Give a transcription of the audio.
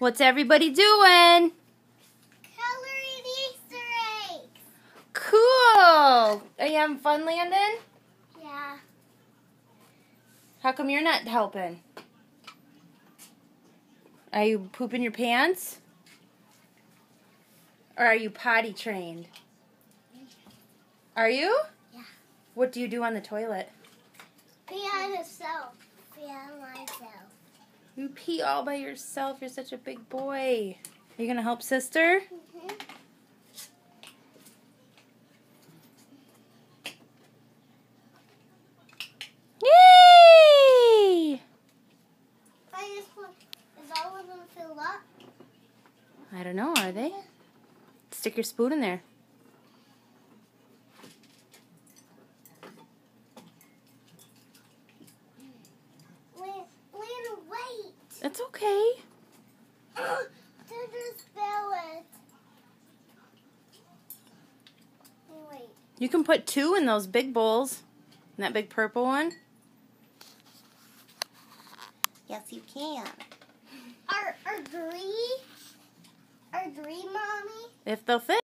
What's everybody doing? Coloring Easter eggs. Cool. Are you having fun, Landon? Yeah. How come you're not helping? Are you pooping your pants? Or are you potty trained? Are you? Yeah. What do you do on the toilet? Pee on myself. Pee on myself. You pee all by yourself. You're such a big boy. Are you going to help sister? Mm-hmm. Yay! Is all of them filled up? I don't know. Are they? Stick your spoon in there. Wait. It's okay. Just spill it. Wait. You can put 2 in those big bowls. In that big purple one. Yes, you can. Are three, Mommy? If they'll fit.